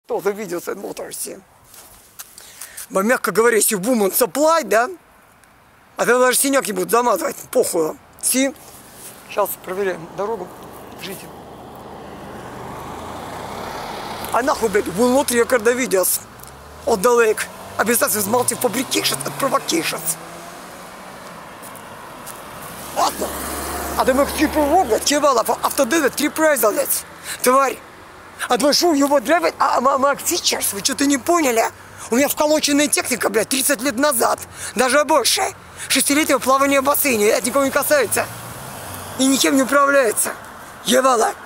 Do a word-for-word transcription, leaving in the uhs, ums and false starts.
Кто-то видел в моторсе. Но, мягко говоря, если woman supply, да? А тогда даже синяки будут замазывать, похуй. Си. Сейчас проверяем дорогу. Ждите. А нахуй, блядь, will not record the videos of the lake. Обязательно с multi fabrications and provocations. Ладно. А думаю, кто проводит, кивала, автодевит, три прайзалец. Тварь. А думаю, что его драйвит, а мама фичерс, вы что-то не поняли? У меня вколоченная техника, блядь, тридцать лет назад. Даже больше. Шестилетнего плавания в бассейне. Это никого не касается. И никем не управляется. Ебала.